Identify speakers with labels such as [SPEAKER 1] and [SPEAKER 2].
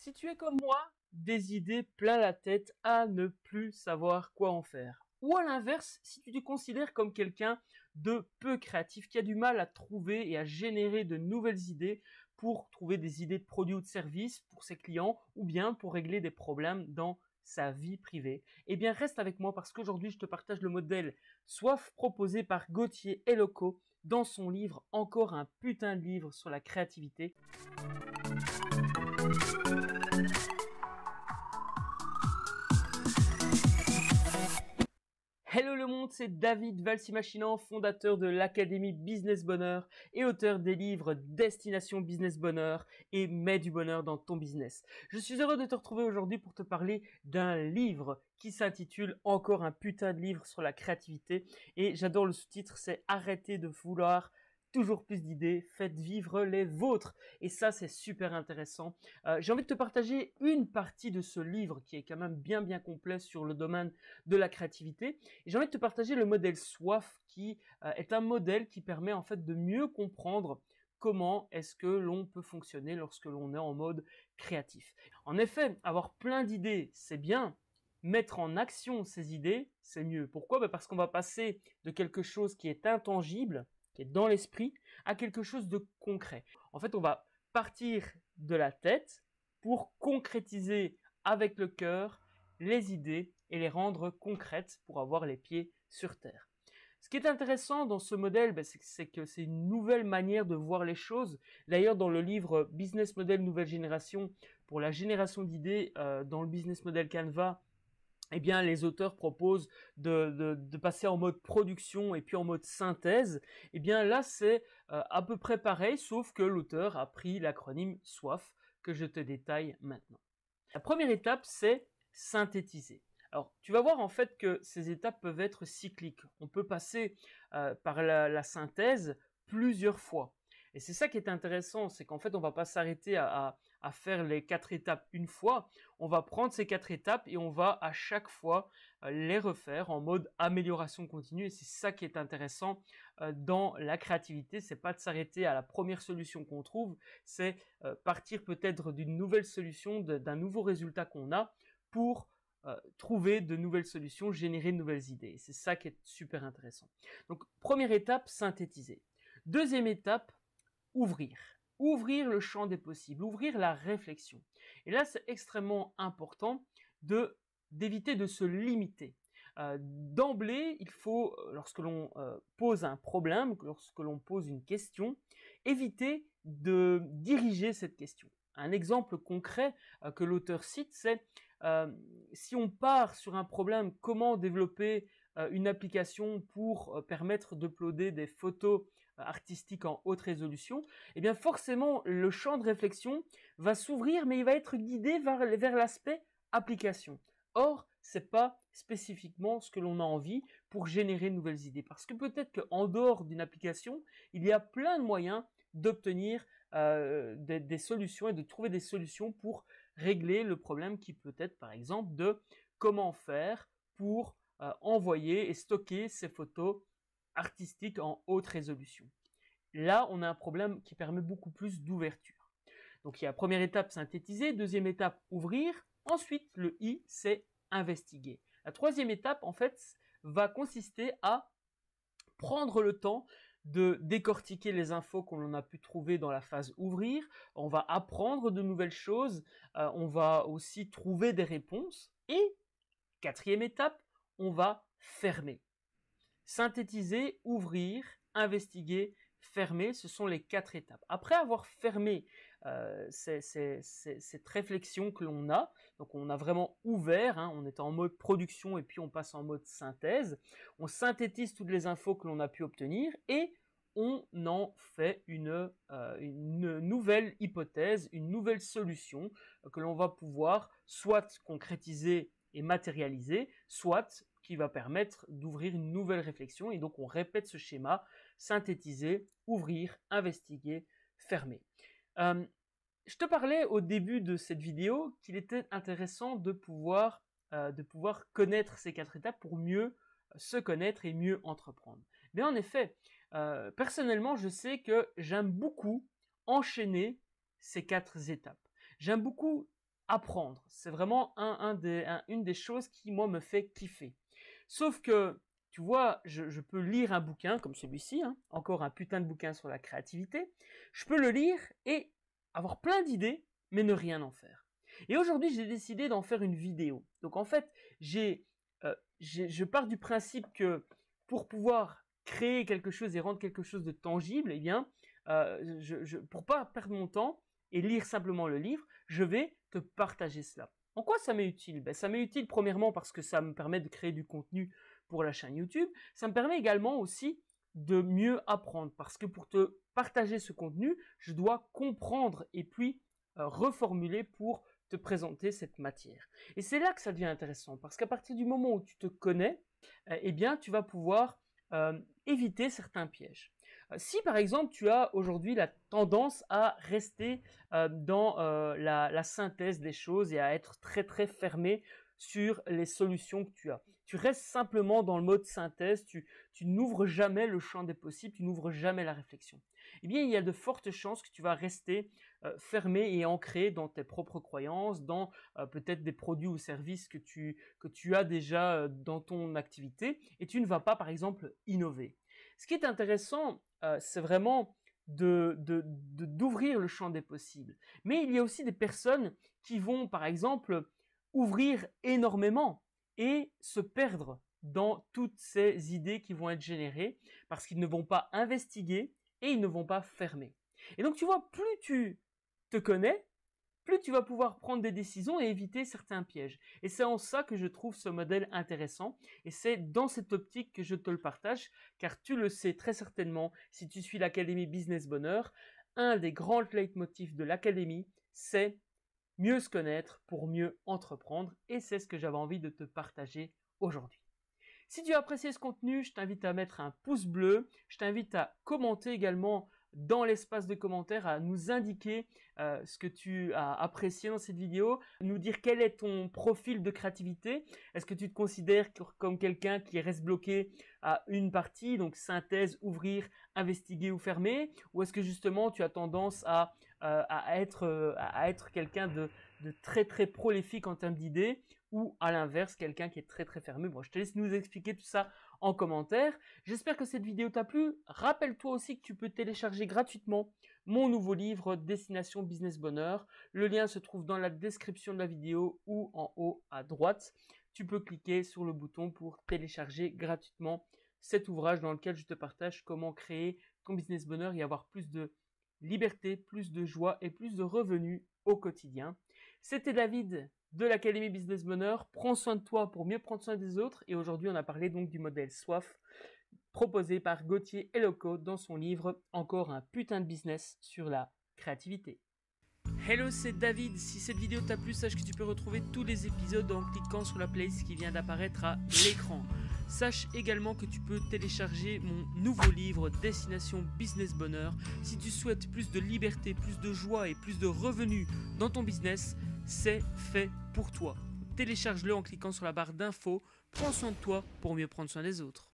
[SPEAKER 1] Si tu es comme moi, des idées plein la tête à ne plus savoir quoi en faire. Ou à l'inverse, si tu te considères comme quelqu'un de peu créatif, qui a du mal à trouver et à générer de nouvelles idées pour trouver des idées de produits ou de services pour ses clients ou bien pour régler des problèmes dans sa vie privée, eh bien reste avec moi parce qu'aujourd'hui je te partage le modèle Soif proposé par Gauthier Eloco dans son livre Encore un putain de livre sur la créativité. Hello le monde, c'est David Valsimachinan, fondateur de l'Académie Business Bonheur et auteur des livres Destination Business Bonheur et Mets du bonheur dans ton business. Je suis heureux de te retrouver aujourd'hui pour te parler d'un livre qui s'intitule Encore un putain de livre sur la créativité et j'adore le sous-titre, c'est Arrêtez de vouloir toujours plus d'idées, faites vivre les vôtres. Et ça, c'est super intéressant. J'ai envie de te partager une partie de ce livre qui est quand même bien complet sur le domaine de la créativité. Et j'ai envie de te partager le modèle SWOF qui est un modèle qui permet en fait de mieux comprendre comment est-ce que l'on peut fonctionner lorsque l'on est en mode créatif. En effet, avoir plein d'idées, c'est bien. Mettre en action ces idées, c'est mieux. Pourquoi ? Parce qu'on va passer de quelque chose qui est intangible, qui est dans l'esprit, à quelque chose de concret. En fait, on va partir de la tête pour concrétiser avec le cœur les idées et les rendre concrètes pour avoir les pieds sur terre. Ce qui est intéressant dans ce modèle, c'est que c'est une nouvelle manière de voir les choses. D'ailleurs, dans le livre Business Model Nouvelle Génération, pour la génération d'idées, dans le Business Model Canva, eh bien, les auteurs proposent de passer en mode production et puis en mode synthèse. Eh bien, là, c'est à peu près pareil, sauf que l'auteur a pris l'acronyme SWOF que je te détaille maintenant. La première étape, c'est synthétiser. Alors, tu vas voir en fait que ces étapes peuvent être cycliques. On peut passer par la synthèse plusieurs fois. Et c'est ça qui est intéressant, c'est qu'en fait, on va pas s'arrêter à faire les 4 étapes une fois. On va prendre ces 4 étapes et on va à chaque fois les refaire en mode amélioration continue. Et c'est ça qui est intéressant dans la créativité. C'est pas de s'arrêter à la première solution qu'on trouve, c'est partir peut-être d'une nouvelle solution, d'un nouveau résultat qu'on a pour trouver de nouvelles solutions, générer de nouvelles idées. Et c'est ça qui est super intéressant. Donc, première étape, synthétiser. Deuxième étape, ouvrir. Ouvrir le champ des possibles, ouvrir la réflexion. Et là, c'est extrêmement important d'éviter de se limiter. D'emblée, il faut, lorsque l'on pose un problème, lorsque l'on pose une question, éviter de diriger cette question. Un exemple concret que l'auteur cite, c'est si on part sur un problème, comment développer une application pour permettre d'uploader des photos artistiques en haute résolution, eh bien forcément le champ de réflexion va s'ouvrir, mais il va être guidé vers l'aspect application. Or, c'est pas spécifiquement ce que l'on a envie pour générer de nouvelles idées, parce que peut-être qu'en dehors d'une application, il y a plein de moyens d'obtenir des solutions et de trouver des solutions pour régler le problème qui peut être par exemple de comment faire pour envoyer et stocker ces photos artistiques en haute résolution. Là, on a un problème qui permet beaucoup plus d'ouverture. Donc, il y a première étape, synthétiser. Deuxième étape, ouvrir. Ensuite, le I, c'est investiguer. La troisième étape, en fait, va consister à prendre le temps de décortiquer les infos qu'on a pu trouver dans la phase ouvrir. On va apprendre de nouvelles choses. On va aussi trouver des réponses. Et quatrième étape, on va fermer. Synthétiser, ouvrir, investiguer, fermer, ce sont les 4 étapes. Après avoir fermé cette réflexion que l'on a, donc on a vraiment ouvert, on est en mode production et puis on passe en mode synthèse, on synthétise toutes les infos que l'on a pu obtenir et on en fait une nouvelle hypothèse, une nouvelle solution que l'on va pouvoir soit concrétiser et matérialiser, soit qui va permettre d'ouvrir une nouvelle réflexion. Et donc, on répète ce schéma, synthétiser, ouvrir, investiguer, fermer. Je te parlais au début de cette vidéo qu'il était intéressant de pouvoir connaître ces 4 étapes pour mieux se connaître et mieux entreprendre. Mais en effet, personnellement, je sais que j'aime beaucoup enchaîner ces 4 étapes. J'aime beaucoup apprendre. C'est vraiment une des choses qui, moi, me fait kiffer. Sauf que, tu vois, je peux lire un bouquin comme celui-ci, hein, encore un putain de bouquin sur la créativité. Je peux le lire et avoir plein d'idées, mais ne rien en faire. Et aujourd'hui, j'ai décidé d'en faire une vidéo. Donc en fait, je pars du principe que pour pouvoir créer quelque chose et rendre quelque chose de tangible, eh bien, pour pas perdre mon temps et lire simplement le livre, je vais te partager cela. En quoi ça m'est utile? Ça m'est utile premièrement parce que ça me permet de créer du contenu pour la chaîne YouTube. Ça me permet également aussi de mieux apprendre parce que pour te partager ce contenu, je dois comprendre et puis reformuler pour te présenter cette matière. Et c'est là que ça devient intéressant parce qu'à partir du moment où tu te connais, eh bien, tu vas pouvoir éviter certains pièges. Si par exemple tu as aujourd'hui la tendance à rester dans la synthèse des choses et à être très très fermé sur les solutions que tu as. Tu restes simplement dans le mode synthèse, tu n'ouvres jamais le champ des possibles, tu n'ouvres jamais la réflexion. Eh bien, il y a de fortes chances que tu vas rester fermé et ancré dans tes propres croyances, dans peut-être des produits ou services que tu as déjà dans ton activité et tu ne vas pas, par exemple, innover. Ce qui est intéressant, c'est vraiment d'ouvrir le champ des possibles. Mais il y a aussi des personnes qui vont, par exemple, ouvrir énormément et se perdre dans toutes ces idées qui vont être générées parce qu'ils ne vont pas investiguer et ils ne vont pas fermer. Et donc, tu vois, plus tu te connais, plus tu vas pouvoir prendre des décisions et éviter certains pièges. Et c'est en ça que je trouve ce modèle intéressant. Et c'est dans cette optique que je te le partage, car tu le sais très certainement, si tu suis l'Académie Business Bonheur, un des grands leitmotifs de l'Académie, c'est mieux se connaître pour mieux entreprendre. Et c'est ce que j'avais envie de te partager aujourd'hui. Si tu as apprécié ce contenu, je t'invite à mettre un pouce bleu. Je t'invite à commenter également dans l'espace de commentaires, à nous indiquer ce que tu as apprécié dans cette vidéo, nous dire quel est ton profil de créativité. Est-ce que tu te considères comme quelqu'un qui reste bloqué à une partie, donc synthèse, ouvrir, investiguer ou fermer, ou est-ce que justement tu as tendance à être quelqu'un de très très prolifique en termes d'idées, ou à l'inverse, quelqu'un qui est très très fermé. Bon, je te laisse nous expliquer tout ça en commentaire. J'espère que cette vidéo t'a plu. Rappelle-toi aussi que tu peux télécharger gratuitement mon nouveau livre Destination Business Bonheur. Le lien se trouve dans la description de la vidéo ou en haut à droite. Tu peux cliquer sur le bouton pour télécharger gratuitement cet ouvrage dans lequel je te partage comment créer ton business bonheur et avoir plus de liberté, plus de joie et plus de revenus au quotidien. C'était David de l'Académie Business Bonheur. Prends soin de toi pour mieux prendre soin des autres. Et aujourd'hui, on a parlé donc du modèle SWOF proposé par Gauthier Eloco dans son livre Encore un putain de business sur la créativité. Hello, c'est David. Si cette vidéo t'a plu, sache que tu peux retrouver tous les épisodes en cliquant sur la playlist qui vient d'apparaître à l'écran. Sache également que tu peux télécharger mon nouveau livre Destination Business Bonheur. Si tu souhaites plus de liberté, plus de joie et plus de revenus dans ton business, c'est fait pour toi. Télécharge-le en cliquant sur la barre d'infos. Prends soin de toi pour mieux prendre soin des autres.